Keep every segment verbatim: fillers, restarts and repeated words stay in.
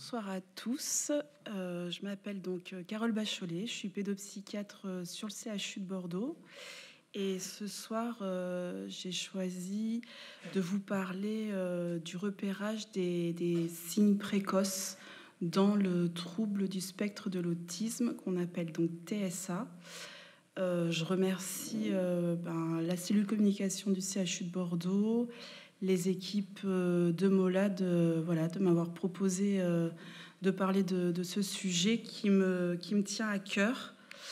Bonsoir à tous. Euh, je m'appelle donc Carole Bacholet. Je suis pédopsychiatre sur le C H U de Bordeaux. Et ce soir, euh, j'ai choisi de vous parler euh, du repérage des, des signes précoces dans le trouble du spectre de l'autisme qu'on appelle donc T S A. Euh, je remercie euh, ben, la cellule communication du C H U de Bordeaux, les équipes euh, de Mola de, voilà, de m'avoir proposé euh, de parler de, de ce sujet qui me, qui me tient à cœur.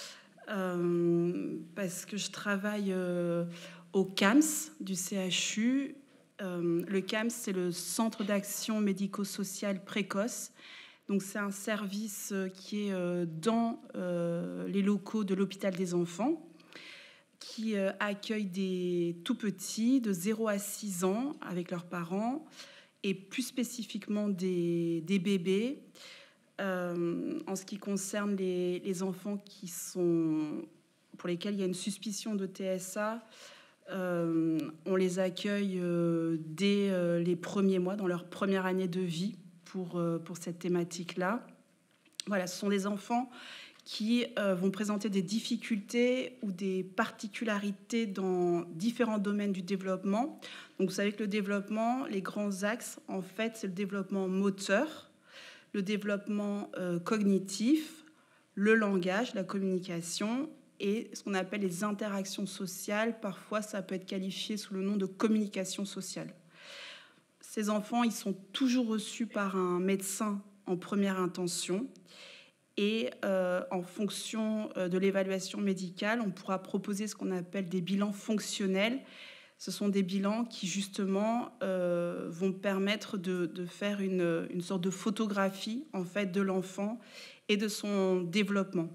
Euh, parce que je travaille euh, au C A M S du C H U. Euh, le C A M S, c'est le Centre d'action médico-sociale précoce. Donc, c'est un service qui est euh, dans euh, les locaux de l'hôpital des enfants, qui euh, accueille des tout petits de zéro à six ans avec leurs parents, et plus spécifiquement des, des bébés. Euh, en ce qui concerne les, les enfants qui sont, pour lesquels il y a une suspicion de T S A, euh, on les accueille euh, dès euh, les premiers mois, dans leur première année de vie, pour, euh, pour cette thématique-là. Voilà, ce sont des enfants qui euh, vont présenter des difficultés ou des particularités dans différents domaines du développement. Donc, vous savez que le développement, les grands axes, en fait, c'est le développement moteur, le développement euh, cognitif, le langage, la communication et ce qu'on appelle les interactions sociales. Parfois, ça peut être qualifié sous le nom de communication sociale. Ces enfants, ils sont toujours reçus par un médecin en première intention et euh, en fonction de l'évaluation médicale, on pourra proposer ce qu'on appelle des bilans fonctionnels. Ce sont des bilans qui, justement, euh, vont permettre de, de faire une, une sorte de photographie, en fait, de l'enfant et de son développement.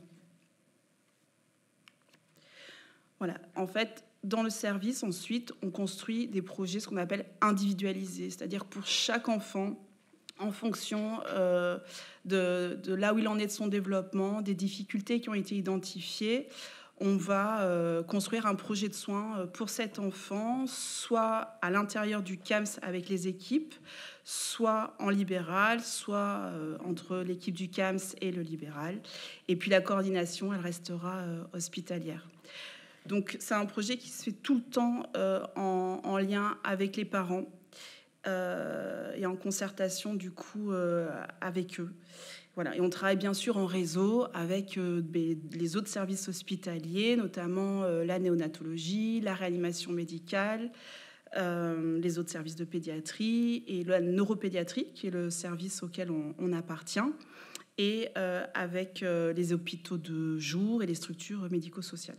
Voilà. En fait, dans le service, ensuite, on construit des projets, ce qu'on appelle individualisés, c'est-à-dire pour chaque enfant, en fonction euh, de, de là où il en est de son développement, des difficultés qui ont été identifiées, on va euh, construire un projet de soins pour cet enfant, soit à l'intérieur du C A M S avec les équipes, soit en libéral, soit euh, entre l'équipe du C A M S et le libéral. Et puis la coordination, elle restera euh, hospitalière. Donc c'est un projet qui se fait tout le temps euh, en, en lien avec les parents euh, et en concertation du coup euh, avec eux. Voilà. Et on travaille bien sûr en réseau avec euh, les autres services hospitaliers, notamment euh, la néonatologie, la réanimation médicale, euh, les autres services de pédiatrie et la neuropédiatrie, qui est le service auquel on, on appartient, et euh, avec euh, les hôpitaux de jour et les structures médico-sociales.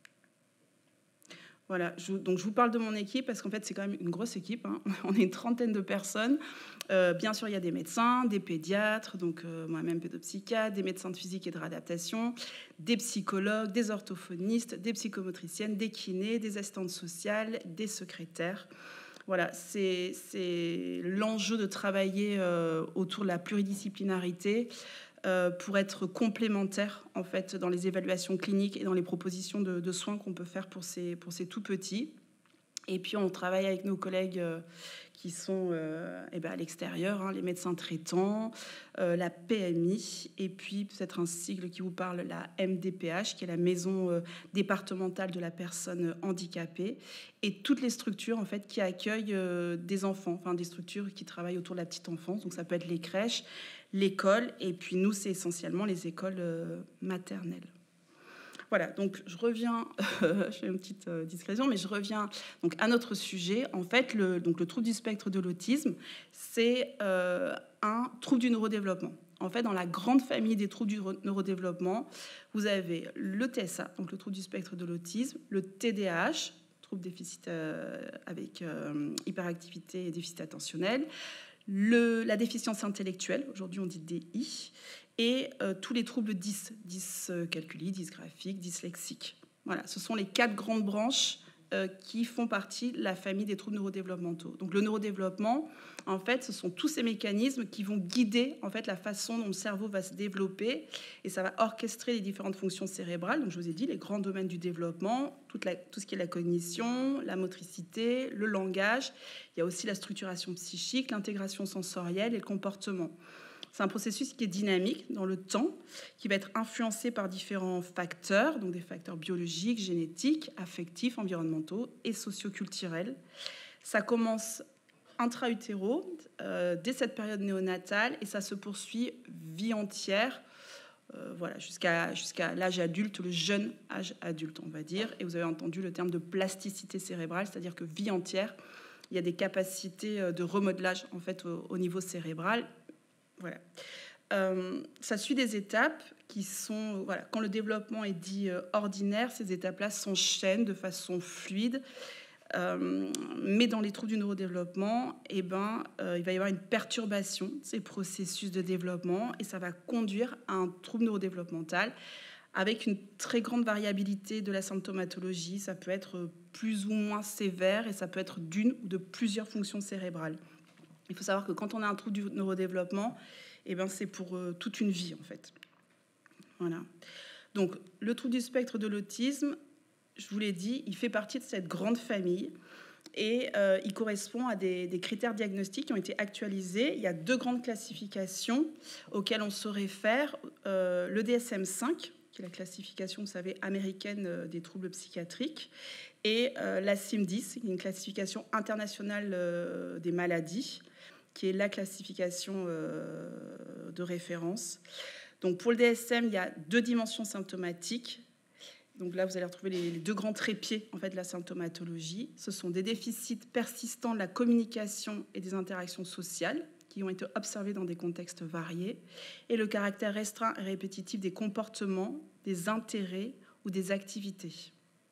Voilà, je, donc je vous parle de mon équipe parce qu'en fait, c'est quand même une grosse équipe. Hein. On est une trentaine de personnes. Euh, bien sûr, il y a des médecins, des pédiatres, donc euh, moi-même pédopsychiatre, des médecins de physique et de réadaptation, des psychologues, des orthophonistes, des psychomotriciennes, des kinés, des assistantes sociales, des secrétaires. Voilà, c'est, c'est l'enjeu de travailler euh, autour de la pluridisciplinarité euh, pour être complémentaire en fait dans les évaluations cliniques et dans les propositions de, de soins qu'on peut faire pour ces, pour ces tout petits. Et puis on travaille avec nos collègues euh, qui sont euh, eh ben à l'extérieur, hein, les médecins traitants, euh, la P M I, et puis peut-être un sigle qui vous parle, la M D P H, qui est la maison euh, départementale de la personne handicapée, et toutes les structures en fait qui accueillent euh, des enfants, enfin des structures qui travaillent autour de la petite enfance. Donc ça peut être les crèches, l'école, et puis nous c'est essentiellement les écoles euh, maternelles. Voilà, donc je reviens, euh, je fais une petite euh, discrétion, mais je reviens donc à notre sujet. En fait, le, donc le trouble du spectre de l'autisme, c'est euh, un trouble du neurodéveloppement. En fait, dans la grande famille des troubles du neurodéveloppement, vous avez le T S A, donc le trouble du spectre de l'autisme, le T D A H, trouble déficit euh, avec euh, hyperactivité et déficit attentionnel, le, la déficience intellectuelle, aujourd'hui on dit D I, et euh, tous les troubles dys, dyscalculie, dysgraphique, dyslexique. Voilà, ce sont les quatre grandes branches euh, qui font partie de la famille des troubles neurodéveloppementaux. Donc le neurodéveloppement, en fait, ce sont tous ces mécanismes qui vont guider en fait la façon dont le cerveau va se développer, et ça va orchestrer les différentes fonctions cérébrales. Donc je vous ai dit les grands domaines du développement, toute la, tout ce qui est la cognition, la motricité, le langage. Il y a aussi la structuration psychique, l'intégration sensorielle et le comportement. C'est un processus qui est dynamique dans le temps, qui va être influencé par différents facteurs, donc des facteurs biologiques, génétiques, affectifs, environnementaux et socioculturels. Ça commence intra-utéro, euh, dès cette période néonatale, et ça se poursuit vie entière, euh, voilà, jusqu'à jusqu'à l'âge adulte, le jeune âge adulte, on va dire. Et vous avez entendu le terme de plasticité cérébrale, c'est-à-dire que vie entière, il y a des capacités de remodelage en fait au, au niveau cérébral. Voilà. Euh, ça suit des étapes qui sont, voilà, quand le développement est dit euh, ordinaire, ces étapes-là s'enchaînent de façon fluide. Euh, mais dans les troubles du neurodéveloppement, eh ben, euh, il va y avoir une perturbation de ces processus de développement et ça va conduire à un trouble neurodéveloppemental avec une très grande variabilité de la symptomatologie. Ça peut être plus ou moins sévère et ça peut être d'une ou de plusieurs fonctions cérébrales. Il faut savoir que quand on a un trouble du neurodéveloppement, eh ben, c'est pour euh, toute une vie en fait. Voilà. Donc le trouble du spectre de l'autisme, je vous l'ai dit, il fait partie de cette grande famille et euh, il correspond à des, des critères diagnostiques qui ont été actualisés. Il y a deux grandes classifications auxquelles on se réfère. Euh, le D S M cinq, qui est la classification, vous savez, américaine des troubles psychiatriques, et euh, la C I M dix, qui est une classification internationale euh, des maladies, qui est la classification euh, de référence. Donc pour le D S M, il y a deux dimensions symptomatiques. Donc là, vous allez retrouver les, les deux grands trépieds en fait, de la symptomatologie. Ce sont des déficits persistants de la communication et des interactions sociales qui ont été observés dans des contextes variés, et le caractère restreint et répétitif des comportements, des intérêts ou des activités.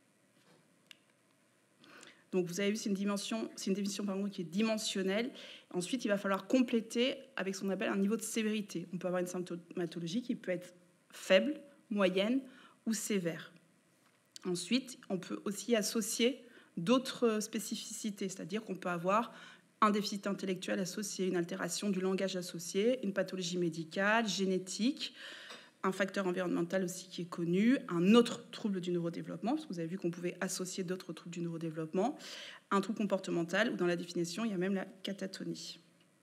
Donc vous avez vu, c'est une dimension, c'est une définition pardon, qui est dimensionnelle. Ensuite, il va falloir compléter avec ce qu'on appelle un niveau de sévérité. On peut avoir une symptomatologie qui peut être faible, moyenne ou sévère. Ensuite, on peut aussi associer d'autres spécificités, c'est-à-dire qu'on peut avoir un déficit intellectuel associé, une altération du langage associé, une pathologie médicale, génétique, un facteur environnemental aussi qui est connu, un autre trouble du neurodéveloppement, parce que vous avez vu qu'on pouvait associer d'autres troubles du neurodéveloppement, un trouble comportemental, où dans la définition, il y a même la catatonie.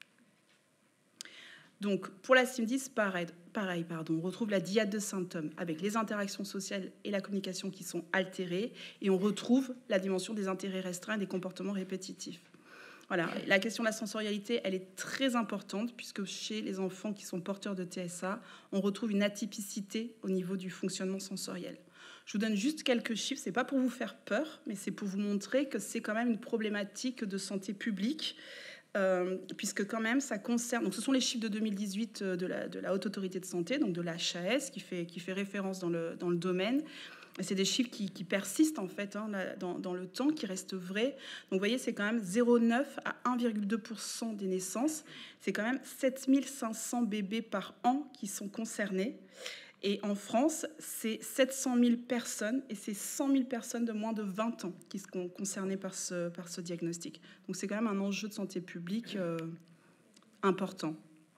Donc, pour la C I M dix, pareil, pareil pardon, on retrouve la dyade de symptômes avec les interactions sociales et la communication qui sont altérées, et on retrouve la dimension des intérêts restreints et des comportements répétitifs. Voilà, la question de la sensorialité, elle est très importante, puisque chez les enfants qui sont porteurs de T S A, on retrouve une atypicité au niveau du fonctionnement sensoriel. Je vous donne juste quelques chiffres, c'est pas pour vous faire peur, mais c'est pour vous montrer que c'est quand même une problématique de santé publique. Euh, puisque quand même ça concerne, donc ce sont les chiffres de deux mille dix-huit de la, de la Haute Autorité de Santé, donc de l'H A S, qui fait, qui fait référence dans le, dans le domaine. Et c'est des chiffres qui, qui persistent en fait hein, là, dans, dans le temps, qui restent vrais. Donc vous voyez, c'est quand même zéro virgule neuf à un virgule deux pour cent des naissances. C'est quand même sept mille cinq cents bébés par an qui sont concernés. Et en France, c'est sept cent mille personnes, et c'est cent mille personnes de moins de vingt ans qui sont concernées par ce, par ce diagnostic. Donc c'est quand même un enjeu de santé publique euh, important.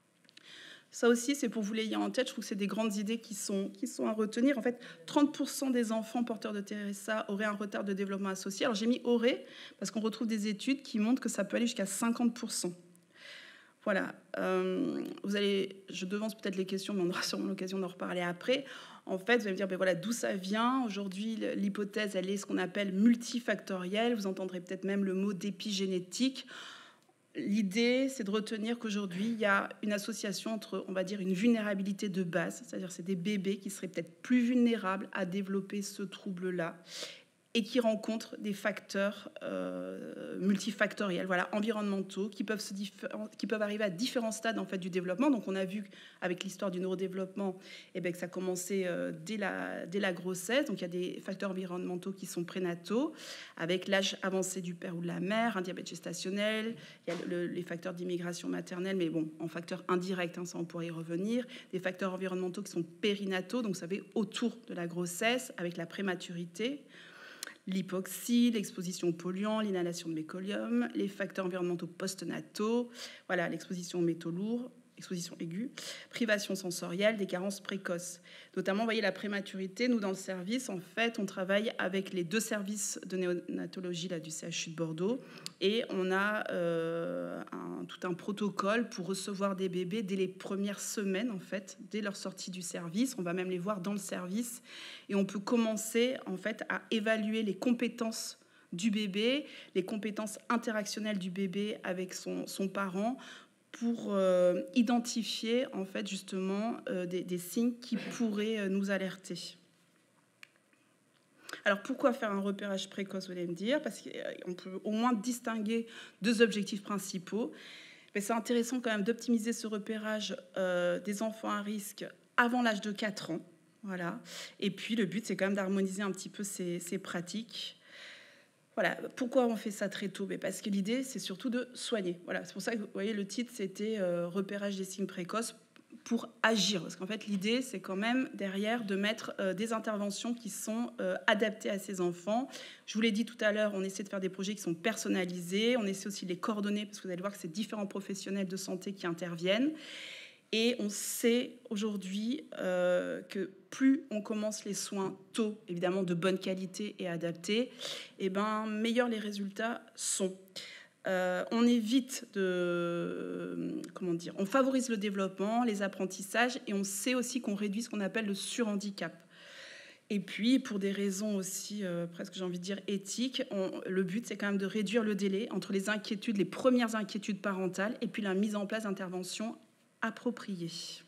Ça aussi, c'est pour vous l'ayez en tête, je trouve que c'est des grandes idées qui sont, qui sont à retenir. En fait, trente pour cent des enfants porteurs de T S A auraient un retard de développement associé. Alors j'ai mis aurait, parce qu'on retrouve des études qui montrent que ça peut aller jusqu'à cinquante pour cent. Voilà, euh, vous allez, je devance peut-être les questions, mais on aura sûrement l'occasion d'en reparler après. En fait, vous allez me dire, ben voilà, d'où ça vient. Aujourd'hui, l'hypothèse, elle est ce qu'on appelle multifactorielle. Vous entendrez peut-être même le mot d'épigénétique. L'idée, c'est de retenir qu'aujourd'hui, il y a une association entre, on va dire, une vulnérabilité de base, c'est-à-dire c'est des bébés qui seraient peut-être plus vulnérables à développer ce trouble-là, et qui rencontrent des facteurs euh, multifactoriels, voilà, environnementaux, qui peuvent, se qui peuvent arriver à différents stades en fait, du développement. Donc on a vu avec l'histoire du neurodéveloppement eh bien, que ça commençait euh, dès, la, dès la grossesse. Donc il y a des facteurs environnementaux qui sont prénataux, avec l'âge avancé du père ou de la mère, un diabète gestationnel, il y a le, les facteurs d'immigration maternelle, mais bon, en facteurs indirects, hein, ça on pourrait y revenir, des facteurs environnementaux qui sont périnataux, donc vous savez, autour de la grossesse, avec la prématurité, l'hypoxie, l'exposition aux polluants, l'inhalation de méconium, les facteurs environnementaux postnataux, voilà, l'exposition aux métaux lourds, exposition aiguë, privation sensorielle, des carences précoces. Notamment, vous voyez, la prématurité, nous, dans le service, en fait, on travaille avec les deux services de néonatologie là, du C H U de Bordeaux et on a euh, un, tout un protocole pour recevoir des bébés dès les premières semaines, en fait, dès leur sortie du service. On va même les voir dans le service et on peut commencer, en fait, à évaluer les compétences du bébé, les compétences interactionnelles du bébé avec son, son parent, pour euh, identifier en fait justement euh, des, des signes qui pourraient euh, nous alerter. Alors pourquoi faire un repérage précoce, vous allez me dire? Parce qu'on peut au moins distinguer deux objectifs principaux. Mais c'est intéressant quand même d'optimiser ce repérage euh, des enfants à risque avant l'âge de quatre ans. Voilà. Et puis le but, c'est quand même d'harmoniser un petit peu ces, ces pratiques. Voilà, pourquoi on fait ça très tôt? Parce que l'idée, c'est surtout de soigner. Voilà, c'est pour ça que vous voyez, le titre, c'était euh, repérage des signes précoces pour agir. Parce qu'en fait, l'idée, c'est quand même derrière de mettre euh, des interventions qui sont euh, adaptées à ces enfants. Je vous l'ai dit tout à l'heure, on essaie de faire des projets qui sont personnalisés. On essaie aussi de les coordonner parce que vous allez voir que c'est différents professionnels de santé qui interviennent. Et on sait aujourd'hui euh, que plus on commence les soins tôt, évidemment de bonne qualité et adaptés, et ben, meilleurs les résultats sont. Euh, on évite de... Comment dire? On favorise le développement, les apprentissages, et on sait aussi qu'on réduit ce qu'on appelle le surhandicap. Et puis, pour des raisons aussi, euh, presque j'ai envie de dire, éthiques, on, le but, c'est quand même de réduire le délai entre les inquiétudes, les premières inquiétudes parentales, et puis la mise en place d'interventions approprié.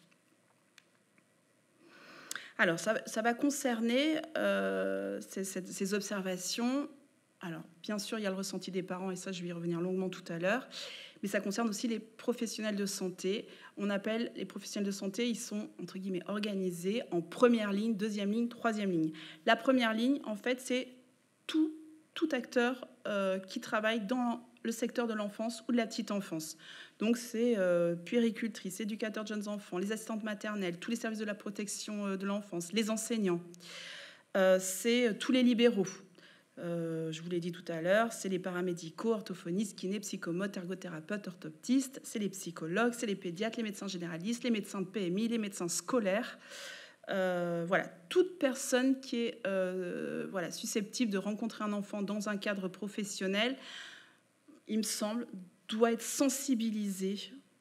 Alors, ça, ça va concerner euh, ces, ces, ces observations. Alors, bien sûr, il y a le ressenti des parents, et ça, je vais y revenir longuement tout à l'heure, mais ça concerne aussi les professionnels de santé. On appelle les professionnels de santé, ils sont, entre guillemets, organisés en première ligne, deuxième ligne, troisième ligne. La première ligne, en fait, c'est tout, tout acteur euh, qui travaille dans le secteur de l'enfance ou de la petite enfance. Donc, c'est euh, puéricultrices, éducateurs de jeunes enfants, les assistantes maternelles, tous les services de la protection euh, de l'enfance, les enseignants. Euh, c'est euh, tous les libéraux. Euh, je vous l'ai dit tout à l'heure, c'est les paramédicaux, orthophonistes, kinés, psychomotes, ergothérapeutes, orthoptistes, c'est les psychologues, c'est les pédiatres, les médecins généralistes, les médecins de P M I, les médecins scolaires. Euh, voilà, toute personne qui est euh, voilà, susceptible de rencontrer un enfant dans un cadre professionnel, il me semble, doit être sensibilisée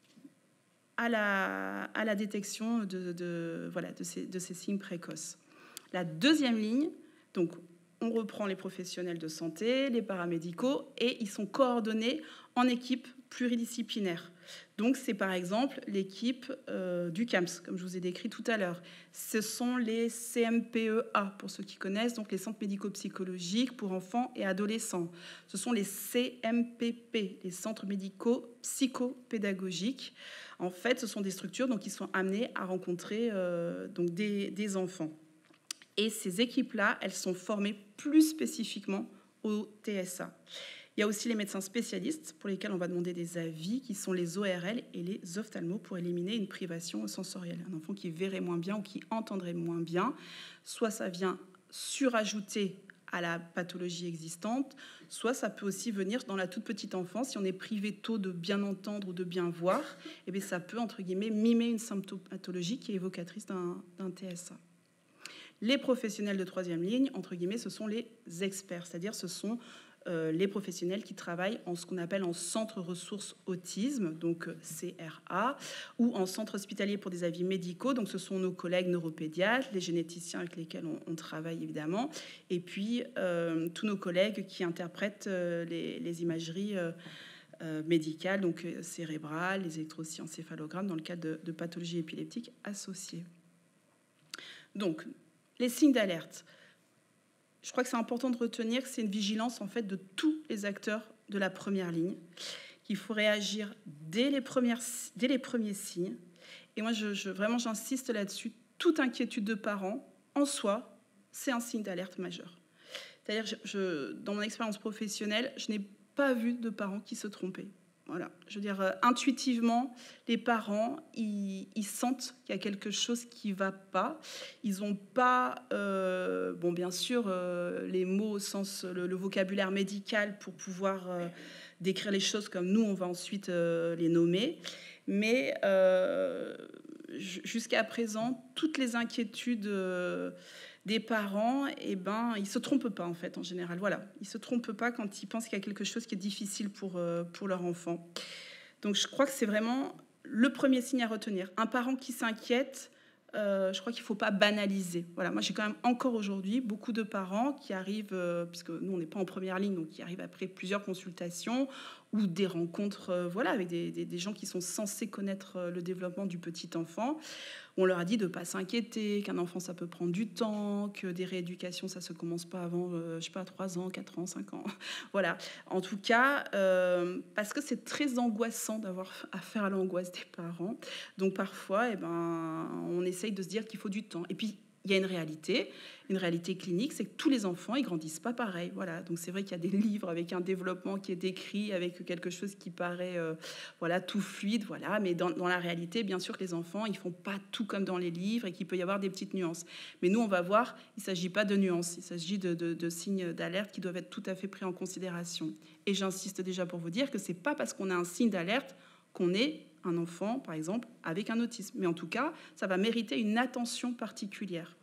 à la, à la détection de, de, voilà, de, ces, de ces signes précoces. La deuxième ligne, donc on reprend les professionnels de santé, les paramédicaux, et ils sont coordonnés en équipe pluridisciplinaire. Donc, c'est par exemple l'équipe euh, du CAMS, comme je vous ai décrit tout à l'heure. Ce sont les C M P E A, pour ceux qui connaissent, donc les centres médico-psychologiques pour enfants et adolescents. Ce sont les C M P P, les centres médicaux psychopédagogiques. En fait, ce sont des structures donc, qui sont amenées à rencontrer euh, donc des, des enfants. Et ces équipes-là, elles sont formées plus spécifiquement au T S A. Il y a aussi les médecins spécialistes pour lesquels on va demander des avis, qui sont les O R L et les ophtalmos pour éliminer une privation sensorielle. Un enfant qui verrait moins bien ou qui entendrait moins bien, soit ça vient surajouter à la pathologie existante, soit ça peut aussi venir dans la toute petite enfance. Si on est privé tôt de bien entendre ou de bien voir, eh bien ça peut, entre guillemets, mimer une symptomatologie qui est évocatrice d'un, d'un T S A. Les professionnels de troisième ligne, entre guillemets, ce sont les experts, c'est-à-dire ce sont euh, les professionnels qui travaillent en ce qu'on appelle en centre ressources autisme, donc C R A, ou en centre hospitalier pour des avis médicaux, donc ce sont nos collègues neuropédiatres, les généticiens avec lesquels on, on travaille évidemment, et puis euh, tous nos collègues qui interprètent euh, les, les imageries euh, euh, médicales, donc euh, cérébrales, les électroencéphalogrammes dans le cadre de, de pathologies épileptiques associées. Donc, les signes d'alerte. Je crois que c'est important de retenir que c'est une vigilance en fait de tous les acteurs de la première ligne, qu'il faut réagir dès les, premières, dès les premiers signes. Et moi, je, je, vraiment, j'insiste là-dessus. Toute inquiétude de parents, en soi, c'est un signe d'alerte majeur. C'est-à-dire, je, je, dans mon expérience professionnelle, je n'ai pas vu de parents qui se trompaient. Voilà. Je veux dire, euh, intuitivement, les parents, ils, ils sentent qu'il y a quelque chose qui ne va pas. Ils n'ont pas, euh, bon, bien sûr, euh, les mots au sens, le, le vocabulaire médical pour pouvoir euh, décrire les choses comme nous, on va ensuite euh, les nommer. Mais euh, jusqu'à présent, toutes les inquiétudes euh, des parents, eh ben, ils ne se trompent pas en fait, en général. Voilà, ils ne se trompent pas quand ils pensent qu'il y a quelque chose qui est difficile pour, euh, pour leur enfant. Donc je crois que c'est vraiment le premier signe à retenir. Un parent qui s'inquiète, Euh, je crois qu'il ne faut pas banaliser. Voilà, moi, j'ai quand même encore aujourd'hui beaucoup de parents qui arrivent, euh, puisque nous, on n'est pas en première ligne, donc qui arrivent après plusieurs consultations ou des rencontres euh, voilà, avec des, des, des gens qui sont censés connaître euh, le développement du petit enfant. On leur a dit de ne pas s'inquiéter, qu'un enfant, ça peut prendre du temps, que des rééducations, ça ne se commence pas avant, euh, je sais pas, trois ans, quatre ans, cinq ans. Voilà. En tout cas, euh, parce que c'est très angoissant d'avoir affaire à l'angoisse des parents. Donc parfois, eh ben, on essaye de se dire qu'il faut du temps. Et puis, il y a une réalité, une réalité clinique, c'est que tous les enfants, ils grandissent pas pareil. Voilà. Donc c'est vrai qu'il y a des livres avec un développement qui est décrit, avec quelque chose qui paraît euh, voilà, tout fluide. Voilà. Mais dans, dans la réalité, bien sûr que les enfants, ils font pas tout comme dans les livres et qu'il peut y avoir des petites nuances. Mais nous, on va voir, il ne s'agit pas de nuances, il s'agit de, de, de signes d'alerte qui doivent être tout à fait pris en considération. Et j'insiste déjà pour vous dire que c'est pas parce qu'on a un signe d'alerte qu'on est un enfant, par exemple, avec un autisme. Mais en tout cas, ça va mériter une attention particulière.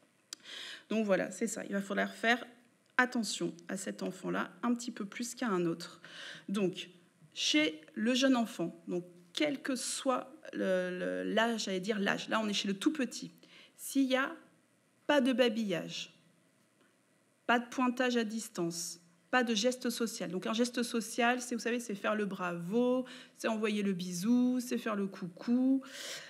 Donc voilà, c'est ça. Il va falloir faire attention à cet enfant-là un petit peu plus qu'à un autre. Donc, chez le jeune enfant, donc quel que soit le, le, l'âge, j'allais dire l'âge, là on est chez le tout petit, s'il n'y a pas de babillage, pas de pointage à distance, pas de geste social. Donc un geste social, c'est, vous savez, c'est faire le bravo, c'est envoyer le bisou, c'est faire le coucou,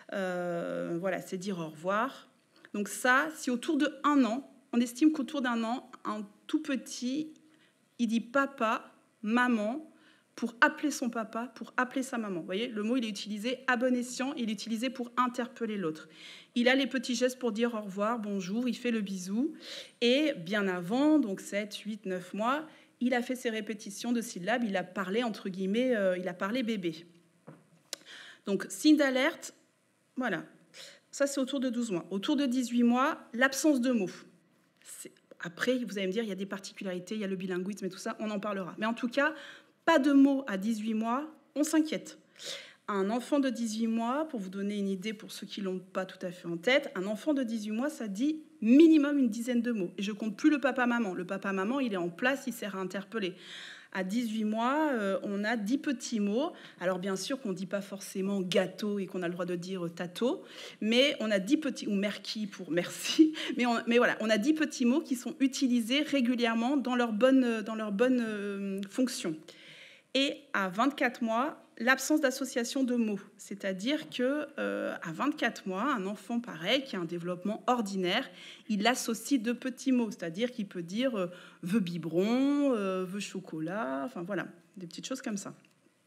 euh, voilà, c'est dire au revoir. Donc ça, si autour de un an, on estime qu'autour d'un an, un tout petit, il dit papa, maman, pour appeler son papa, pour appeler sa maman. Vous voyez, le mot, il est utilisé à bon escient, il est utilisé pour interpeller l'autre. Il a les petits gestes pour dire au revoir, bonjour, il fait le bisou. Et bien avant, donc sept, huit, neuf mois, il a fait ses répétitions de syllabes, il a parlé, entre guillemets, euh, il a parlé bébé. Donc, signe d'alerte, voilà. Ça, c'est autour de douze mois. Autour de dix-huit mois, l'absence de mots. C'est... Après, vous allez me dire, il y a des particularités, il y a le bilinguisme et tout ça, on en parlera. Mais en tout cas, pas de mots à dix-huit mois, on s'inquiète. Un enfant de dix-huit mois, pour vous donner une idée pour ceux qui ne l'ont pas tout à fait en tête, un enfant de dix-huit mois, ça dit minimum une dizaine de mots. Et je ne compte plus le papa-maman. Le papa-maman, il est en place, il sert à interpeller. À dix-huit mois, euh, on a dix petits mots. Alors bien sûr qu'on ne dit pas forcément gâteau et qu'on a le droit de dire tato, mais on a dix petits, ou merci pour merci, mais, on, mais voilà, on a dix petits mots qui sont utilisés régulièrement dans leur bonne, dans leur bonne euh, fonction. Et à vingt-quatre mois, l'absence d'association de mots. C'est-à-dire qu'à euh, vingt-quatre mois, un enfant pareil, qui a un développement ordinaire, il associe de petits mots. C'est-à-dire qu'il peut dire euh, « veut biberon euh, »,« veut chocolat », enfin voilà, des petites choses comme ça.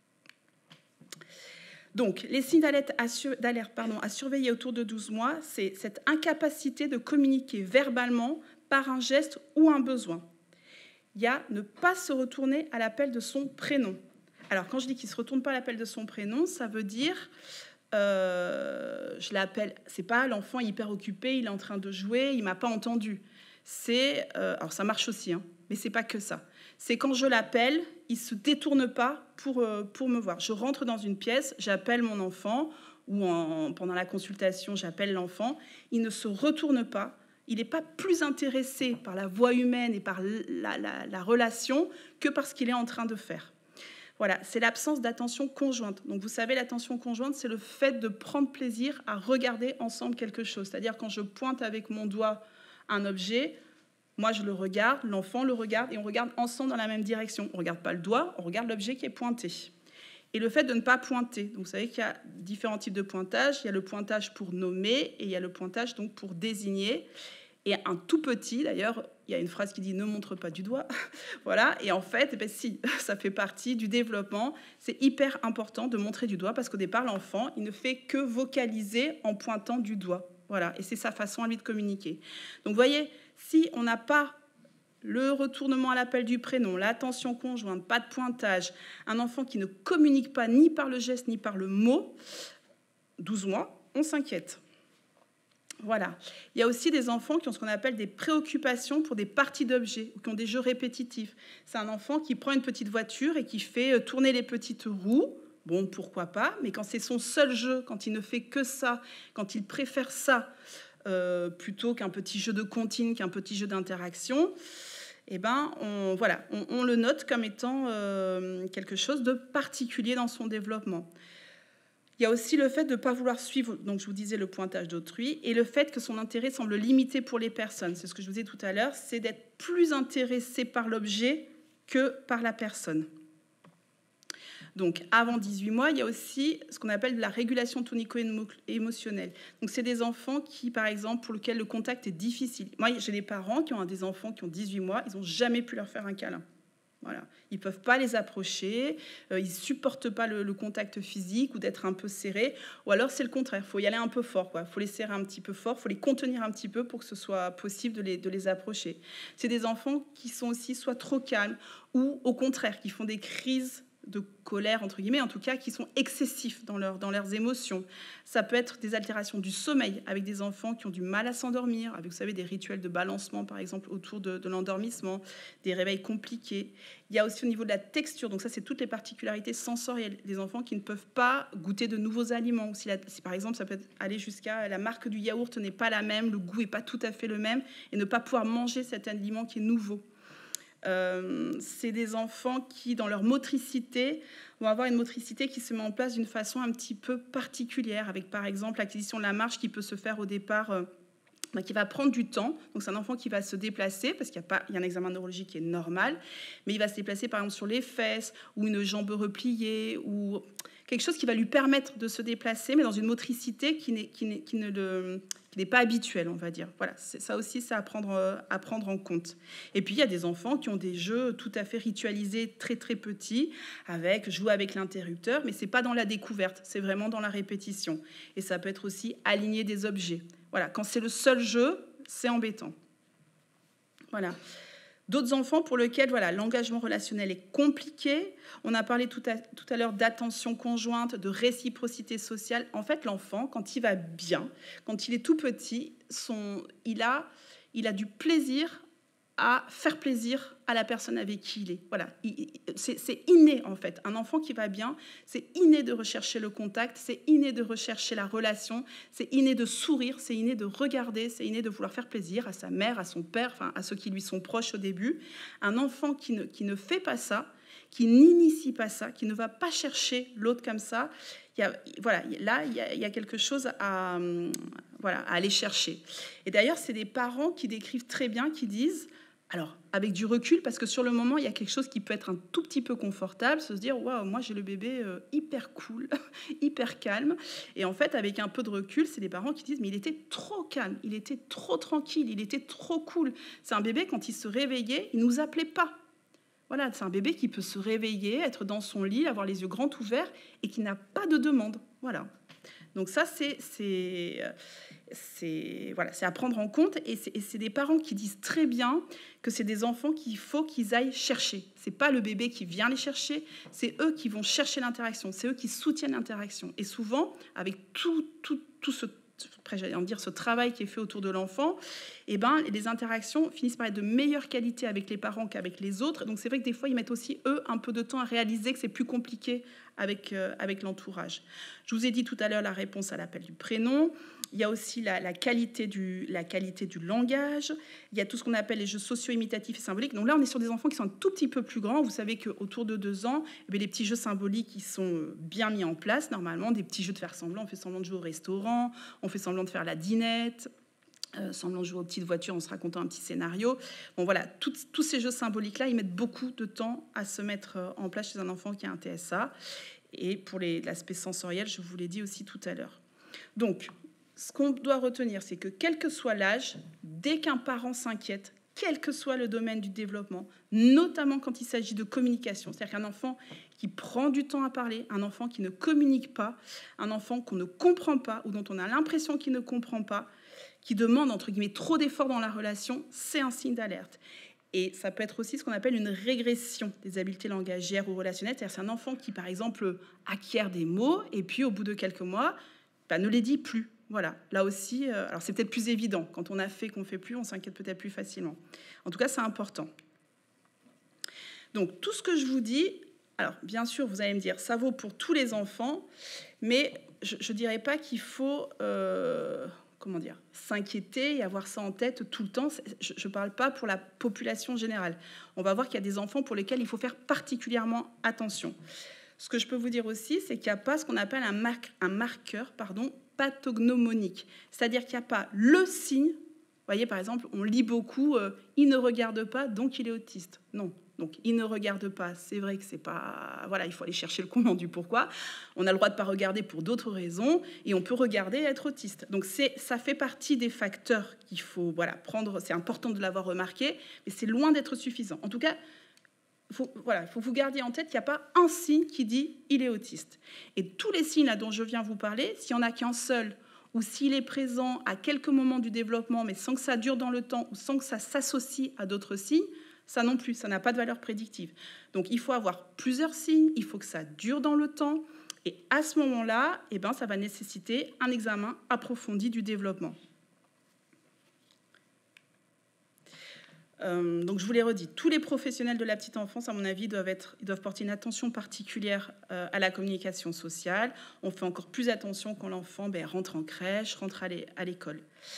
Donc, les signes d'alerte à, sur, d'alerte, pardon, à surveiller autour de douze mois, c'est cette incapacité de communiquer verbalement par un geste ou un besoin. Il y a ne pas se retourner à l'appel de son prénom. Alors, quand je dis qu'il ne se retourne pas à l'appel de son prénom, ça veut dire, euh, je l'appelle, c'est pas l'enfant hyper occupé, il est en train de jouer, il ne m'a pas entendu. C'est, euh, alors ça marche aussi, hein, mais ce n'est pas que ça. C'est quand je l'appelle, il ne se détourne pas pour, euh, pour me voir. Je rentre dans une pièce, j'appelle mon enfant, ou en, pendant la consultation, j'appelle l'enfant, il ne se retourne pas. Il n'est pas plus intéressé par la voix humaine et par la, la, la relation que par ce qu'il est en train de faire. Voilà, c'est l'absence d'attention conjointe. Donc vous savez, l'attention conjointe, c'est le fait de prendre plaisir à regarder ensemble quelque chose. C'est-à-dire quand je pointe avec mon doigt un objet, moi je le regarde, l'enfant le regarde et on regarde ensemble dans la même direction. On ne regarde pas le doigt, on regarde l'objet qui est pointé. Et le fait de ne pas pointer. Donc vous savez qu'il y a différents types de pointage. Il y a le pointage pour nommer et il y a le pointage donc pour désigner. Et un tout petit, d'ailleurs, il y a une phrase qui dit « ne montre pas du doigt ». Voilà. Et en fait, eh bien, si, ça fait partie du développement. C'est hyper important de montrer du doigt parce qu'au départ, l'enfant, il ne fait que vocaliser en pointant du doigt. Voilà. Et c'est sa façon à lui de communiquer. Donc vous voyez, si on n'a pas le retournement à l'appel du prénom, l'attention conjointe, pas de pointage, un enfant qui ne communique pas ni par le geste ni par le mot, douze mois, on s'inquiète. Voilà. Il y a aussi des enfants qui ont ce qu'on appelle des préoccupations pour des parties d'objets ou qui ont des jeux répétitifs. C'est un enfant qui prend une petite voiture et qui fait tourner les petites roues bon, pourquoi pas, mais quand c'est son seul jeu, quand il ne fait que ça, quand il préfère ça, euh, plutôt qu'un petit jeu de comptine, qu'un petit jeu d'interaction, eh ben, on, voilà, on, on le note comme étant euh, quelque chose de particulier dans son développement. Il y a aussi le fait de ne pas vouloir suivre, donc je vous disais le pointage d'autrui, et le fait que son intérêt semble limité pour les personnes. C'est ce que je vous disais tout à l'heure, c'est d'être plus intéressé par l'objet que par la personne. Donc, avant dix-huit mois, il y a aussi ce qu'on appelle de la régulation tonico-émotionnelle. Donc, c'est des enfants qui, par exemple, pour lesquels le contact est difficile. Moi, j'ai des parents qui ont des enfants qui ont dix-huit mois, ils n'ont jamais pu leur faire un câlin. Voilà. Ils ne peuvent pas les approcher, euh, ils ne supportent pas le, le contact physique ou d'être un peu serrés. Ou alors, c'est le contraire, il faut y aller un peu fort. Il faut les serrer un petit peu fort, il faut les contenir un petit peu pour que ce soit possible de les, de les approcher. C'est des enfants qui sont aussi soit trop calmes ou, au contraire, qui font des crises de colère, entre guillemets, en tout cas, qui sont excessifs dans, leur, dans leurs émotions. Ça peut être des altérations du sommeil, avec des enfants qui ont du mal à s'endormir, avec, vous savez, des rituels de balancement, par exemple, autour de, de l'endormissement, des réveils compliqués. Il y a aussi au niveau de la texture, donc ça, c'est toutes les particularités sensorielles des enfants qui ne peuvent pas goûter de nouveaux aliments. Ou si, la, si, par exemple, ça peut aller jusqu'à la marque du yaourt n'est pas la même, le goût n'est pas tout à fait le même, et ne pas pouvoir manger cet aliment qui est nouveau. Euh, c'est des enfants qui, dans leur motricité, vont avoir une motricité qui se met en place d'une façon un petit peu particulière, avec par exemple l'acquisition de la marche qui peut se faire au départ, euh, bah, qui va prendre du temps. Donc c'est un enfant qui va se déplacer, parce qu'il y a, pas, il y a un examen neurologique qui est normal, mais il va se déplacer par exemple sur les fesses, ou une jambe repliée, ou quelque chose qui va lui permettre de se déplacer, mais dans une motricité qui, n'est, qui, n'est, qui ne le... qui n'est pas habituel, on va dire. Voilà, c'est, ça aussi, c'est à prendre, à prendre en compte. Et puis, il y a des enfants qui ont des jeux tout à fait ritualisés, très, très petits, avec jouer avec l'interrupteur, mais ce n'est pas dans la découverte, c'est vraiment dans la répétition. Et ça peut être aussi aligner des objets. Voilà, quand c'est le seul jeu, c'est embêtant. Voilà. D'autres enfants pour lesquels voilà, l'engagement relationnel est compliqué. On a parlé tout à, tout à l'heure d'attention conjointe, de réciprocité sociale. En fait, l'enfant, quand il va bien, quand il est tout petit, son, il, a, il a du plaisir à faire plaisir à la personne avec qui il est. Voilà, il, c'est, c'est inné en fait. Un enfant qui va bien, c'est inné de rechercher le contact, c'est inné de rechercher la relation, c'est inné de sourire, c'est inné de regarder, c'est inné de vouloir faire plaisir à sa mère, à son père, enfin à ceux qui lui sont proches au début. Un enfant qui ne, qui ne fait pas ça, qui n'initie pas ça, qui ne va pas chercher l'autre comme ça, il y a, voilà, là, il y a, il y a quelque chose à, voilà, à aller chercher. Et d'ailleurs, c'est des parents qui décrivent très bien, qui disent... Alors, avec du recul, parce que sur le moment, il y a quelque chose qui peut être un tout petit peu confortable, se dire, waouh, moi j'ai le bébé euh, hyper cool, hyper calme. Et en fait, avec un peu de recul, c'est des parents qui disent, mais il était trop calme, il était trop tranquille, il était trop cool. C'est un bébé, quand il se réveillait, il ne nous appelait pas. Voilà, c'est un bébé qui peut se réveiller, être dans son lit, avoir les yeux grands ouverts et qui n'a pas de demande. Voilà. Donc ça, c'est, c'est, c'est, voilà, c'est à prendre en compte. Et c'est, et c'est des parents qui disent très bien que c'est des enfants qu'il faut qu'ils aillent chercher. Ce n'est pas le bébé qui vient les chercher, c'est eux qui vont chercher l'interaction, c'est eux qui soutiennent l'interaction. Et souvent, avec tout, tout, tout ce, après, j'allais en dire, ce travail qui est fait autour de l'enfant, eh ben, les interactions finissent par être de meilleure qualité avec les parents qu'avec les autres. Donc c'est vrai que des fois, ils mettent aussi, eux, un peu de temps à réaliser que c'est plus compliqué avec, euh, avec l'entourage. Je vous ai dit tout à l'heure la réponse à l'appel du prénom. Il y a aussi la, la, qualité du, la qualité du langage. Il y a tout ce qu'on appelle les jeux socio-imitatifs et symboliques. Donc là, on est sur des enfants qui sont un tout petit peu plus grands. Vous savez qu'autour de deux ans, eh bien, les petits jeux symboliques, ils sont bien mis en place, normalement. Des petits jeux de faire semblant. On fait semblant de jouer au restaurant. On fait semblant de faire la dinette. Euh, semblant de jouer aux petites voitures en se racontant un petit scénario. Bon, voilà, tout, tous ces jeux symboliques-là, ils mettent beaucoup de temps à se mettre en place chez un enfant qui a un T S A. Et pour les, l'aspect sensoriel, je vous l'ai dit aussi tout à l'heure. Donc, ce qu'on doit retenir, c'est que quel que soit l'âge, dès qu'un parent s'inquiète, quel que soit le domaine du développement, notamment quand il s'agit de communication, c'est-à-dire qu'un enfant qui prend du temps à parler, un enfant qui ne communique pas, un enfant qu'on ne comprend pas ou dont on a l'impression qu'il ne comprend pas, qui demande, entre guillemets, trop d'efforts dans la relation, c'est un signe d'alerte. Et ça peut être aussi ce qu'on appelle une régression des habiletés langagières ou relationnelles. C'est-à-dire c'est un enfant qui, par exemple, acquiert des mots et puis, au bout de quelques mois, bah, ne les dit plus. Voilà, là aussi, euh, alors c'est peut-être plus évident. Quand on a fait qu'on ne fait plus, on s'inquiète peut-être plus facilement. En tout cas, c'est important. Donc, tout ce que je vous dis, Alors, bien sûr, vous allez me dire, ça vaut pour tous les enfants, mais je ne dirais pas qu'il faut, euh, comment dire, s'inquiéter et avoir ça en tête tout le temps. Je ne parle pas pour la population générale. On va voir qu'il y a des enfants pour lesquels il faut faire particulièrement attention. Ce que je peux vous dire aussi, c'est qu'il n'y a pas ce qu'on appelle un, mar un marqueur pardon, pathognomonique. C'est-à-dire qu'il n'y a pas le signe. Vous voyez, par exemple, on lit beaucoup euh, « il ne regarde pas, donc il est autiste ». Non. Donc, il ne regarde pas, c'est vrai que c'est pas... Voilà, il faut aller chercher le comment du pourquoi. On a le droit de ne pas regarder pour d'autres raisons, et on peut regarder et être autiste. Donc, ça fait partie des facteurs qu'il faut voilà, prendre. C'est important de l'avoir remarqué, mais c'est loin d'être suffisant. En tout cas, il faut, voilà, faut vous garder en tête qu'il n'y a pas un signe qui dit « il est autiste ». Et tous les signes là, dont je viens vous parler, s'il n'y en a qu'un seul, ou s'il est présent à quelques moments du développement, mais sans que ça dure dans le temps, ou sans que ça s'associe à d'autres signes, ça non plus, ça n'a pas de valeur prédictive. Donc, il faut avoir plusieurs signes, il faut que ça dure dans le temps. Et à ce moment-là, eh ben, ça va nécessiter un examen approfondi du développement. Euh, donc, je vous l'ai redit, tous les professionnels de la petite enfance, à mon avis, doivent, être, ils doivent porter une attention particulière euh, à la communication sociale. On fait encore plus attention quand l'enfant ben, rentre en crèche, rentre à l'école.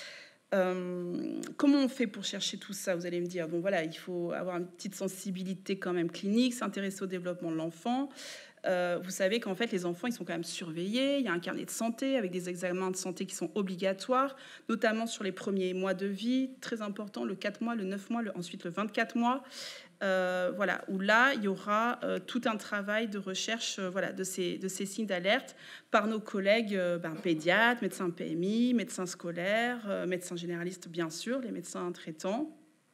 Euh, comment on fait pour chercher tout ça? Vous allez me dire, bon voilà, il faut avoir une petite sensibilité quand même clinique, s'intéresser au développement de l'enfant. Euh, vous savez qu'en fait, les enfants, ils sont quand même surveillés. Il y a un carnet de santé avec des examens de santé qui sont obligatoires, notamment sur les premiers mois de vie, très important, le quatre mois, le neuf mois, le, ensuite le vingt-quatre mois. Euh, voilà, où là, il y aura euh, tout un travail de recherche euh, voilà, de, ces, de ces signes d'alerte par nos collègues euh, ben, pédiatres, médecins P M I, médecins scolaires, euh, médecins généralistes, bien sûr, les médecins traitants.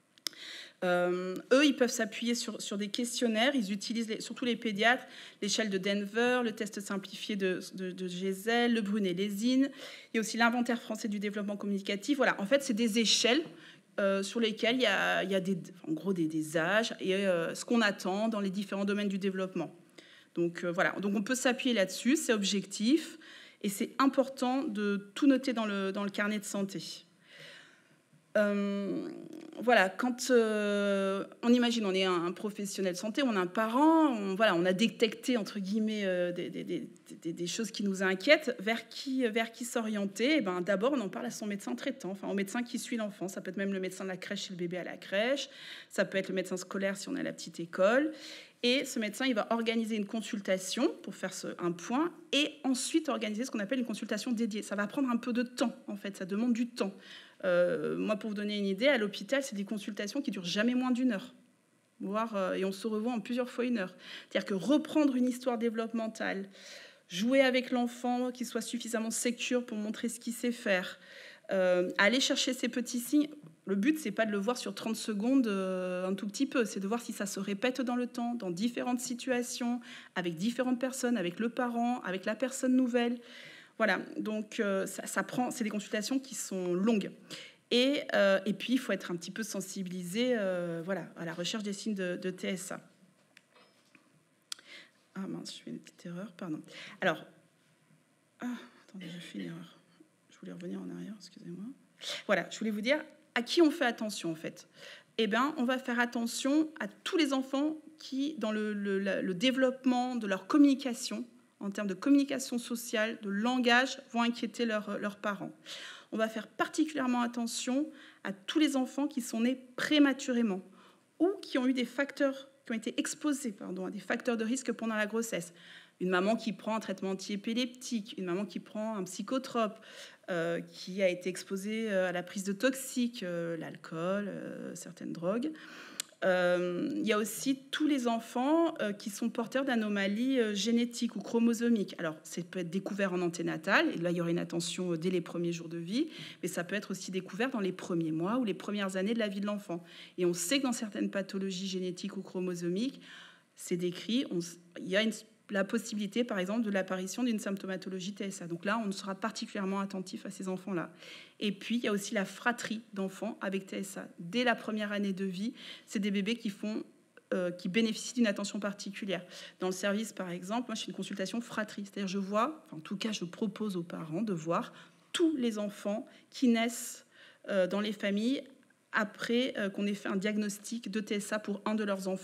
Euh, eux, ils peuvent s'appuyer sur, sur des questionnaires. Ils utilisent, les, surtout les pédiatres, l'échelle de Denver, le test simplifié de, de, de Gesell, le Brunet-Lésine. Il y a aussi l'inventaire français du développement communicatif. Voilà, en fait, c'est des échelles Euh, sur lesquels il y a, il y a des, en gros des, des âges et euh, ce qu'on attend dans les différents domaines du développement. Donc euh, voilà, donc on peut s'appuyer là-dessus, c'est objectif et c'est important de tout noter dans le, dans le carnet de santé. Euh, voilà, quand euh, on imagine, on est un, un professionnel de santé, on a un parent, on, voilà, on a détecté entre guillemets euh, des, des, des, des, des choses qui nous inquiètent, vers qui, vers qui s'orienter. Eh ben, d'abord, on en parle à son médecin traitant, enfin au médecin qui suit l'enfant. Ça peut être même le médecin de la crèche si le bébé à la crèche, ça peut être le médecin scolaire si on est à la petite école. Et ce médecin, il va organiser une consultation pour faire ce, un point et ensuite organiser ce qu'on appelle une consultation dédiée. Ça va prendre un peu de temps, en fait, ça demande du temps. Euh, moi, pour vous donner une idée, à l'hôpital, c'est des consultations qui durent jamais moins d'une heure. Voire, euh, et on se revoit en plusieurs fois une heure. C'est-à-dire que reprendre une histoire développementale, jouer avec l'enfant, qu'il soit suffisamment sécure pour montrer ce qu'il sait faire, euh, aller chercher ces petits signes. Le but, c'est pas de le voir sur trente secondes euh, un tout petit peu, c'est de voir si ça se répète dans le temps, dans différentes situations, avec différentes personnes, avec le parent, avec la personne nouvelle. Voilà, donc euh, ça, ça prend, c'est des consultations qui sont longues. Et, euh, et puis, il faut être un petit peu sensibilisé euh, voilà, à la recherche des signes de, de T S A. Ah mince, je fais une petite erreur, pardon. Alors, ah, attendez, j'ai fait une erreur. Je voulais revenir en arrière, excusez-moi. Voilà, je voulais vous dire à qui on fait attention, en fait. Eh bien, on va faire attention à tous les enfants qui, dans le, le, le développement de leur communication, en termes de communication sociale, de langage, vont inquiéter leurs, leurs parents. On va faire particulièrement attention à tous les enfants qui sont nés prématurément ou qui ont eu des facteurs, qui ont été exposés pardon, à des facteurs de risque pendant la grossesse. Une maman qui prend un traitement antiépileptique, une maman qui prend un psychotrope, euh, qui a été exposée à la prise de toxiques, euh, l'alcool, euh, certaines drogues. Euh, il y a aussi tous les enfants euh, qui sont porteurs d'anomalies euh, génétiques ou chromosomiques. Alors, ça peut être découvert en anténatal, et là, il y aurait une attention euh, dès les premiers jours de vie, mais ça peut être aussi découvert dans les premiers mois ou les premières années de la vie de l'enfant. Et on sait que dans certaines pathologies génétiques ou chromosomiques, c'est décrit, on, il y a une, la possibilité, par exemple, de l'apparition d'une symptomatologie T S A. Donc là, on sera particulièrement attentif à ces enfants-là. Et puis, il y a aussi la fratrie d'enfants avec T S A. Dès la première année de vie, c'est des bébés qui, font, euh, qui bénéficient d'une attention particulière. Dans le service, par exemple, moi, je fais une consultation fratrie. C'est-à-dire, je vois, enfin, en tout cas, je propose aux parents de voir tous les enfants qui naissent euh, dans les familles après euh, qu'on ait fait un diagnostic de T S A pour un de leurs enfants.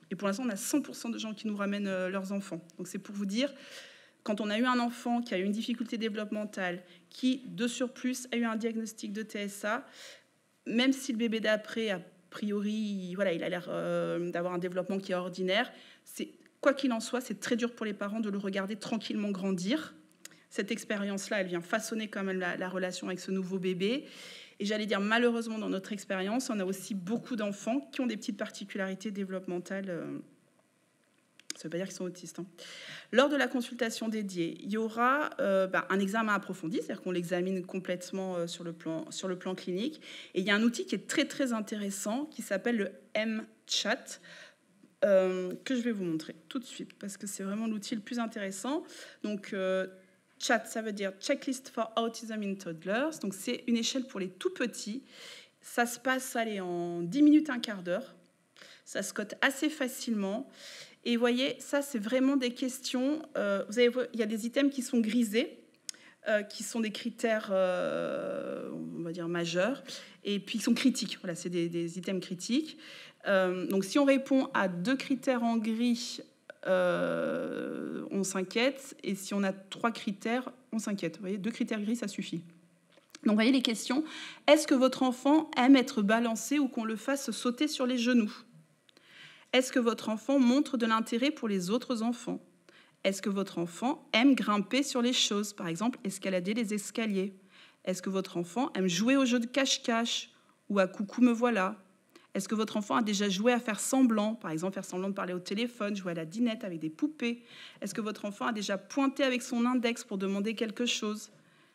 Et pour l'instant, on a cent pour cent de gens qui nous ramènent euh, leurs enfants. Donc c'est pour vous dire, quand on a eu un enfant qui a eu une difficulté développementale, qui, de surplus, a eu un diagnostic de T S A, même si le bébé d'après, a priori, voilà, il a l'air euh, d'avoir un développement qui est ordinaire, c'est, quoi qu'il en soit, c'est très dur pour les parents de le regarder tranquillement grandir. Cette expérience-là, elle vient façonner quand même la, la relation avec ce nouveau bébé. Et j'allais dire, malheureusement, dans notre expérience, on a aussi beaucoup d'enfants qui ont des petites particularités développementales. Euh, ça ne veut pas dire qu'ils sont autistes. Hein. Lors de la consultation dédiée, il y aura euh, bah, un examen approfondi, c'est-à-dire qu'on l'examine complètement euh, sur, le plan, sur le plan clinique. Et il y a un outil qui est très, très intéressant qui s'appelle le M-Chat, euh, que je vais vous montrer tout de suite, parce que c'est vraiment l'outil le plus intéressant. Donc, euh, Chat, ça veut dire Checklist for Autism in Toddlers. Donc, c'est une échelle pour les tout petits. Ça se passe allez, en dix minutes, un quart d'heure. Ça se cote assez facilement. Et vous voyez, ça, c'est vraiment des questions. Euh, vous avez, il y a des items qui sont grisés, euh, qui sont des critères, euh, on va dire, majeurs, et puis qui sont critiques. Voilà, c'est des, des items critiques. Euh, donc, si on répond à deux critères en gris, Euh, on s'inquiète, et si on a trois critères, on s'inquiète. Vous voyez, deux critères gris, ça suffit. Donc, vous voyez les questions. Est-ce que votre enfant aime être balancé ou qu'on le fasse sauter sur les genoux? Est-ce que votre enfant montre de l'intérêt pour les autres enfants? Est-ce que votre enfant aime grimper sur les choses? Par exemple, escalader les escaliers. Est-ce que votre enfant aime jouer au jeu de cache-cache ou à coucou me voilà? Est-ce que votre enfant a déjà joué à faire semblant, par exemple faire semblant de parler au téléphone, jouer à la dinette avec des poupées? Est-ce que votre enfant a déjà pointé avec son index pour demander quelque chose?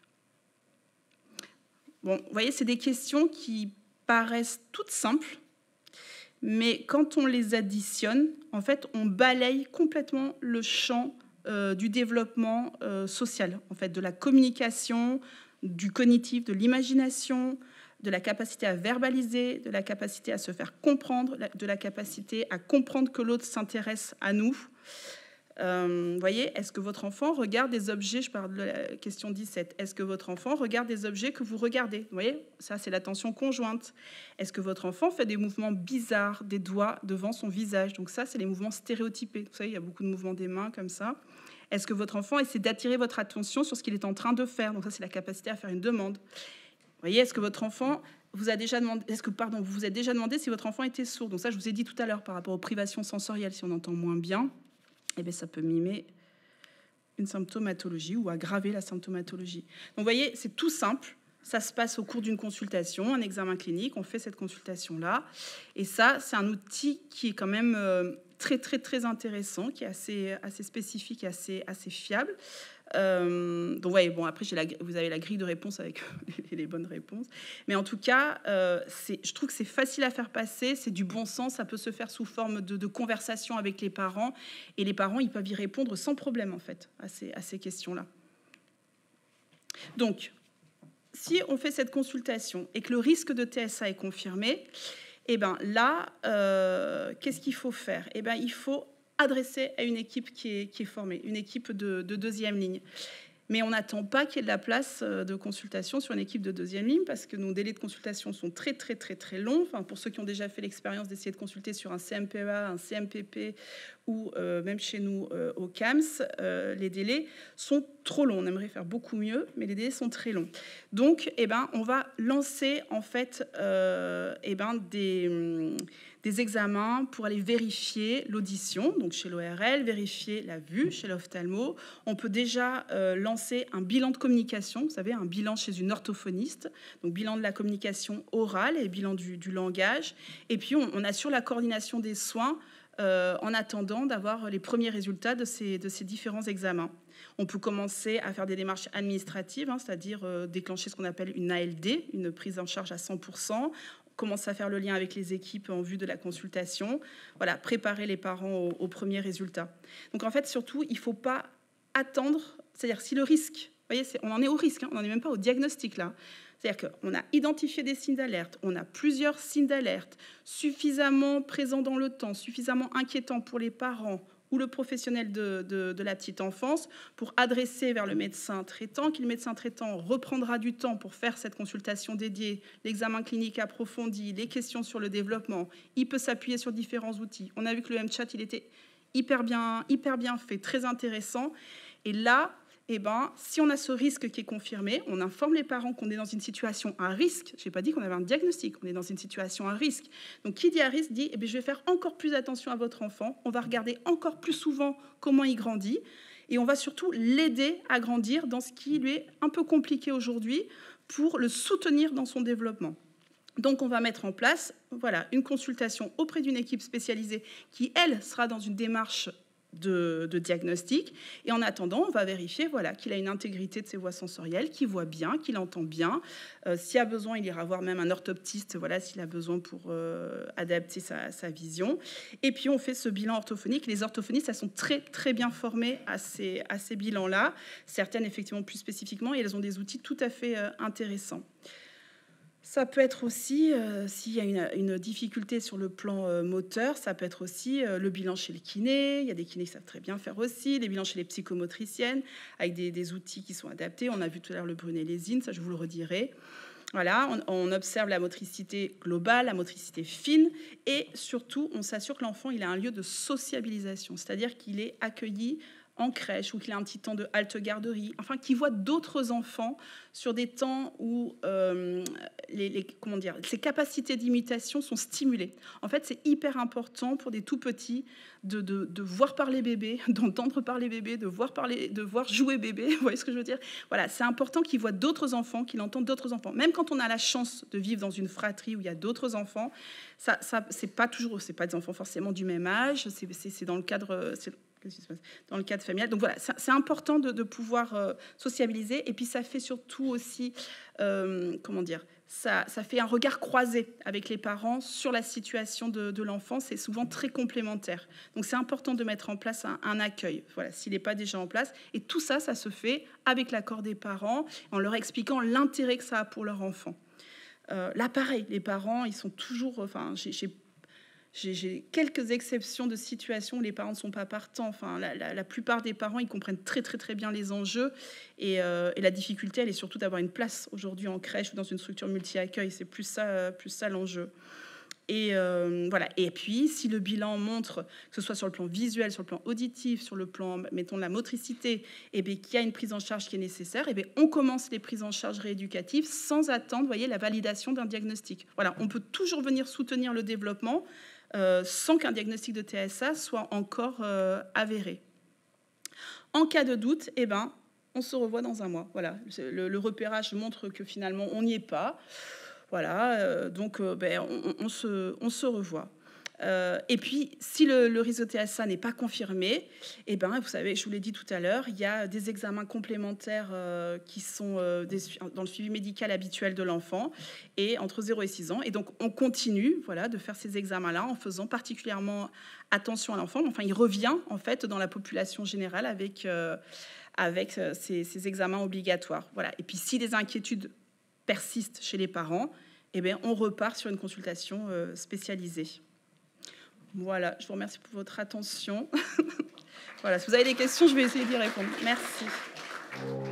Bon, vous voyez, c'est des questions qui paraissent toutes simples, mais quand on les additionne, en fait, on balaye complètement le champ euh, du développement euh, social, en fait, de la communication, du cognitif, de l'imagination, de la capacité à verbaliser, de la capacité à se faire comprendre, de la capacité à comprendre que l'autre s'intéresse à nous. Euh, vous voyez, est-ce que votre enfant regarde des objets, je parle de la question dix-sept, est-ce que votre enfant regarde des objets que vous regardez? Vous voyez, ça c'est l'attention conjointe. Est-ce que votre enfant fait des mouvements bizarres des doigts devant son visage? Donc ça, c'est les mouvements stéréotypés. Vous savez, il y a beaucoup de mouvements des mains comme ça. Est-ce que votre enfant essaie d'attirer votre attention sur ce qu'il est en train de faire? Donc ça, c'est la capacité à faire une demande. Vous voyez, est-ce que votre enfant vous a déjà demandé, est-ce que pardon, vous vous êtes déjà demandé si votre enfant était sourd? Donc ça, je vous ai dit tout à l'heure par rapport aux privations sensorielles, si on entend moins bien, eh bien, ça peut mimer une symptomatologie ou aggraver la symptomatologie. Donc vous voyez, c'est tout simple. Ça se passe au cours d'une consultation, un examen clinique. On fait cette consultation-là, et ça, c'est un outil qui est quand même euh, très très très intéressant, qui est assez assez spécifique et assez assez fiable. Euh, donc ouais, bon après j'ai la, vous avez la grille de réponse avec les, les bonnes réponses, mais en tout cas euh, c'est, je trouve que c'est facile à faire passer, c'est du bon sens, ça peut se faire sous forme de, de conversation avec les parents, et les parents ils peuvent y répondre sans problème en fait à ces, à ces questions-là. Donc si on fait cette consultation et que le risque de T S A est confirmé, et eh ben là euh, qu'est-ce qu'il faut faire? Et eh ben il faut adressé à une équipe qui est, qui est formée, une équipe de, de deuxième ligne. Mais on n'attend pas qu'il y ait de la place de consultation sur une équipe de deuxième ligne, parce que nos délais de consultation sont très, très, très, très longs. Enfin, pour ceux qui ont déjà fait l'expérience d'essayer de consulter sur un C M P E A, un C M P P ou euh, même chez nous euh, au C A M S, euh, les délais sont trop longs. On aimerait faire beaucoup mieux, mais les délais sont très longs. Donc, eh ben, on va lancer en fait euh, eh ben, des... Hum, des examens pour aller vérifier l'audition, donc chez l'O R L, vérifier la vue chez l'ophtalmo. On peut déjà euh, lancer un bilan de communication, vous savez, un bilan chez une orthophoniste, donc bilan de la communication orale et bilan du, du langage. Et puis, on, on assure la coordination des soins euh, en attendant d'avoir les premiers résultats de ces, de ces différents examens. On peut commencer à faire des démarches administratives, hein, c'est-à-dire euh, déclencher ce qu'on appelle une A L D, une prise en charge à cent pour cent, commencer à faire le lien avec les équipes en vue de la consultation, voilà, préparer les parents aux, aux premiers résultats. Donc en fait, surtout, il ne faut pas attendre, c'est-à-dire si le risque, vous voyez, c'est, on en est au risque, hein, on n'en est même pas au diagnostic là. C'est-à-dire qu'on a identifié des signes d'alerte, on a plusieurs signes d'alerte suffisamment présents dans le temps, suffisamment inquiétants pour les parents ou le professionnel de, de, de la petite enfance pour adresser vers le médecin traitant, qui le médecin traitant reprendra du temps pour faire cette consultation dédiée, l'examen clinique approfondi, les questions sur le développement. Il peut s'appuyer sur différents outils. On a vu que le M-Chat, il était hyper bien, hyper bien fait, très intéressant. Et là, eh ben, si on a ce risque qui est confirmé, on informe les parents qu'on est dans une situation à risque. Je n'ai pas dit qu'on avait un diagnostic, on est dans une situation à risque. Donc, qui dit à risque dit, eh bien, je vais faire encore plus attention à votre enfant, on va regarder encore plus souvent comment il grandit, et on va surtout l'aider à grandir dans ce qui lui est un peu compliqué aujourd'hui pour le soutenir dans son développement. Donc, on va mettre en place voilà, une consultation auprès d'une équipe spécialisée qui, elle, sera dans une démarche De, de diagnostic. Et en attendant, on va vérifier voilà, qu'il a une intégrité de ses voies sensorielles, qu'il voit bien, qu'il entend bien. Euh, s'il y a besoin, il ira voir même un orthoptiste voilà, s'il a besoin pour euh, adapter sa, sa vision. Et puis, on fait ce bilan orthophonique. Les orthophonistes, elles sont très, très bien formées à ces, à ces bilans-là. Certaines, effectivement, plus spécifiquement, et elles ont des outils tout à fait euh, intéressants. Ça peut être aussi, euh, s'il y a une, une difficulté sur le plan euh, moteur, ça peut être aussi euh, le bilan chez le kiné. Il y a des kinés qui savent très bien faire aussi, les bilans chez les psychomotriciennes, avec des, des outils qui sont adaptés. On a vu tout à l'heure le brunellésine, ça je vous le redirai. Voilà, on, on observe la motricité globale, la motricité fine, et surtout, on s'assure que l'enfant il a un lieu de sociabilisation, c'est-à-dire qu'il est accueilli en crèche ou qu'il a un petit temps de halte garderie, enfin qu'il voit d'autres enfants sur des temps où euh, les, les, comment dire, ses capacités d'imitation sont stimulées. En fait, c'est hyper important pour des tout petits de, de, de voir parler bébé, d'entendre parler bébé, de voir, parler, de voir jouer bébé, vous voyez ce que je veux dire? Voilà, c'est important qu'il voit d'autres enfants, qu'il entende d'autres enfants. Même quand on a la chance de vivre dans une fratrie où il y a d'autres enfants, ça, ça, c'est pas toujours, c'est pas des enfants forcément du même âge, c'est, c'est, c'est dans le cadre... C'est, dans le cadre familial. Donc voilà, c'est important de, de pouvoir euh, sociabiliser. Et puis ça fait surtout aussi, euh, comment dire, ça, ça fait un regard croisé avec les parents sur la situation de, de l'enfant. C'est souvent très complémentaire. Donc c'est important de mettre en place un, un accueil, voilà, s'il n'est pas déjà en place. Et tout ça, ça se fait avec l'accord des parents, en leur expliquant l'intérêt que ça a pour leur enfant. Euh, là, pareil, les parents, ils sont toujours... Enfin, j'ai... j'ai J'ai, j'ai quelques exceptions de situations où les parents ne sont pas partants. Enfin, la, la, la plupart des parents, ils comprennent très, très, très bien les enjeux. Et, euh, et la difficulté, elle est surtout d'avoir une place aujourd'hui en crèche ou dans une structure multi-accueil. C'est plus ça, plus ça l'enjeu. Et, euh, voilà. Et puis, si le bilan montre, que ce soit sur le plan visuel, sur le plan auditif, sur le plan, mettons, de la motricité, eh bien, qu'il y a une prise en charge qui est nécessaire, eh bien, on commence les prises en charge rééducatives sans attendre, voyez, la validation d'un diagnostic. Voilà, on peut toujours venir soutenir le développement Euh, sans qu'un diagnostic de T S A soit encore euh, avéré. En cas de doute, eh ben, on se revoit dans un mois. Voilà. Le, le repérage montre que finalement, on n'y est pas. Voilà. Euh, donc, euh, ben, on, on, se, on se revoit. Euh, et puis, si le, le risque de T S A n'est pas confirmé, eh ben, vous savez, je vous l'ai dit tout à l'heure, il y a des examens complémentaires euh, qui sont euh, des, dans le suivi médical habituel de l'enfant, et entre zéro et six ans. Et donc, on continue voilà, de faire ces examens-là en faisant particulièrement attention à l'enfant. Enfin, il revient en fait dans la population générale avec, euh, avec ces, ces examens obligatoires. Voilà. Et puis, si les inquiétudes persistent chez les parents, eh bien, on repart sur une consultation euh, spécialisée. Voilà, je vous remercie pour votre attention. Voilà, si vous avez des questions, je vais essayer d'y répondre. Merci.